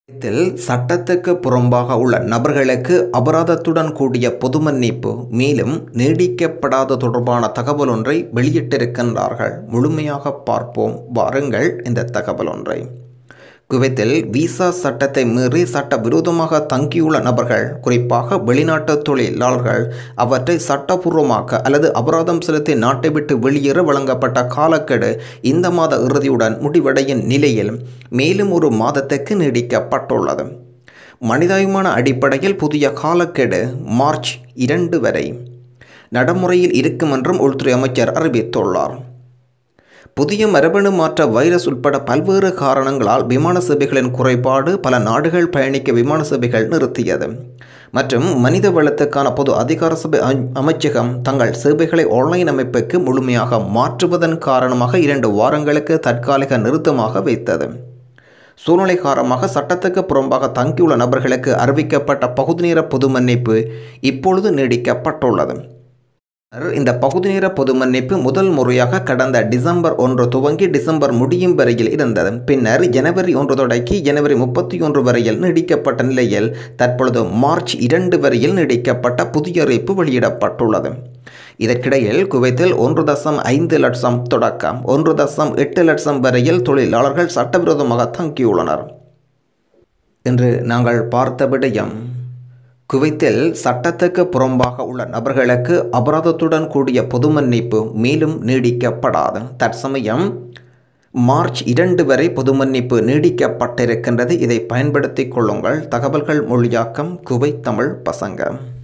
இதில் சட்டத்துக்கு புறம்பாக உள்ள நபர்களுக்கு அபராதத்துடன் கூடிய பொது மன்னிப்பு மேலும் நீடிக்கப்படாத தொடர்பான தகவல் ஒன்றை வெளியிட்டிருக்கின்றார்கள். முழுமையாக பார்ப்போம் வாருங்கள் இந்த தகவல் ஒன்றை. குவைத்தில் விசா சட்டத்தை மீறி சட்டவிரோதமாக தங்கியுள்ள நபர்கள், குறிப்பாக வெளிநாட்டு தொழிலாளர்கள், அவற்றை சட்டபூர்வமாக்க அல்லது அபராதம் செலுத்தி நாட்டை விட்டு வெளியேற வழங்கப்பட்ட காலக்கெடு இந்த மாத இறுதியுடன் முடிவடையும் நிலையில் மேலும் ஒரு மாதத்துக்கு நீடிக்கப்பட்டுள்ளது. மனிதாபிமான அடிப்படையில் புதிய காலக்கெடு மார்ச் 2 வரை நடைமுறையில் இருக்கும் என்றும் உள்துறை அமைச்சர் அறிவித்துள்ளார். புதிய மரபணு மாற்ற வைரஸ் உட்பட பல்வேறு காரணங்களால் விமான சேவைகளின் குறைபாடு பல நாடுகள் பயணிக்க விமான சேவைகள் நிறுத்தியது மற்றும் மனித வளத்துக்கான பொது அதிகார சபை அமைச்சகம் தங்கள் சேவைகளை ஆன்லைன் அமைப்புக்கு முழுமையாக மாற்றுவதன் காரணமாக 2 வாரங்களுக்கு தற்காலிக நிறுத்தமாக வைத்தது. சூழ்நிலை காரணமாக சட்டத்துக்கு புறம்பாக தங்கியுள்ள நபர்களுக்கு அறிவிக்கப்பட்ட பகுதி நேர பொது மன்னிப்பு இப்பொழுது நீடிக்கப்பட்டுள்ளது. இந்த பகுதி நேர பொது மன்னிப்பு முதல் முறையாக கடந்த டிசம்பர் 1 துவங்கி டிசம்பர் முடியும் வரையில் இருந்தது. பின்னர் ஜனவரி 1 தொடங்கி ஜனவரி 31 வரையில் நீடிக்கப்பட்ட நிலையில் தற்பொழுது மார்ச் 2 வரையில் நீடிக்கப்பட்ட புதிய அறிவிப்பு வெளியிடப்பட்டுள்ளது. இதற்கிடையில் குவைத்தில் 1.5 லட்சம் தொடக்கம் 1.8 லட்சம் வரையில் தொழிலாளர்கள் சட்டவிரோதமாக தங்கியுள்ளனர். இன்று நாங்கள் பார்த்த விடயம், குவைத்தில் சட்டத்துக்கு புறம்பாக உள்ள நபர்களுக்கு அபராதத்துடன் கூடிய பொது மன்னிப்பு மேலும் நீடிக்கப்படாது. தற்சமயம் மார்ச் 2 வரை பொது மன்னிப்பு நீடிக்கப்பட்டிருக்கின்றது. இதை பயன்படுத்திக் கொள்ளுங்கள். தகவல்கள் மொழியாக்கம் குவைத் தமிழ் பசங்க.